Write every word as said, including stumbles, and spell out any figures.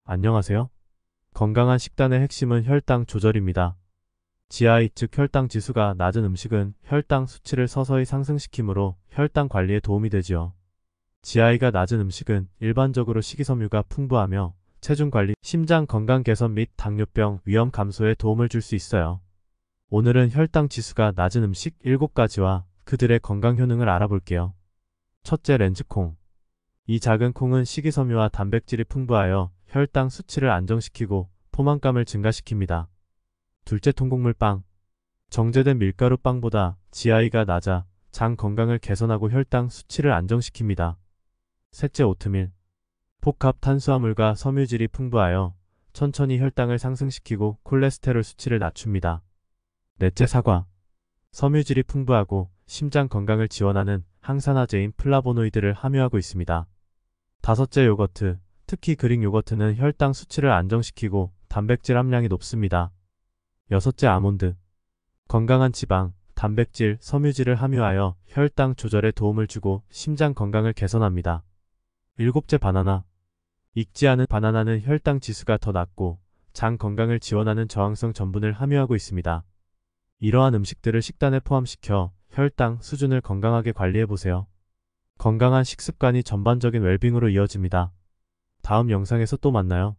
안녕하세요. 건강한 식단의 핵심은 혈당 조절입니다. 지아이 즉 혈당 지수가 낮은 음식은 혈당 수치를 서서히 상승시키므로 혈당 관리에 도움이 되지요. 지아이가 낮은 음식은 일반적으로 식이섬유가 풍부하며 체중 관리, 심장 건강 개선 및 당뇨병 위험 감소에 도움을 줄 수 있어요. 오늘은 혈당 지수가 낮은 음식 일곱 가지와 그들의 건강 효능을 알아볼게요. 첫째, 렌즈콩. 이 작은 콩은 식이섬유와 단백질이 풍부하여 혈당 수치를 안정시키고 포만감을 증가시킵니다. 둘째, 통곡물빵. 정제된 밀가루 빵보다 지아이가 낮아 장 건강을 개선하고 혈당 수치를 안정시킵니다. 셋째, 오트밀. 복합 탄수화물과 섬유질이 풍부하여 천천히 혈당을 상승시키고 콜레스테롤 수치를 낮춥니다. 넷째, 사과. 섬유질이 풍부하고 심장 건강을 지원하는 항산화제인 플라보노이드를 함유하고 있습니다. 다섯째, 요거트. 특히 그릭 요거트는 혈당 수치를 안정시키고 단백질 함량이 높습니다. 여섯째, 아몬드. 건강한 지방, 단백질, 섬유질을 함유하여 혈당 조절에 도움을 주고 심장 건강을 개선합니다. 일곱째, 바나나. 익지 않은 바나나는 혈당 지수가 더 낮고 장 건강을 지원하는 저항성 전분을 함유하고 있습니다. 이러한 음식들을 식단에 포함시켜 혈당 수준을 건강하게 관리해보세요. 건강한 식습관이 전반적인 웰빙으로 이어집니다. 다음 영상에서 또 만나요.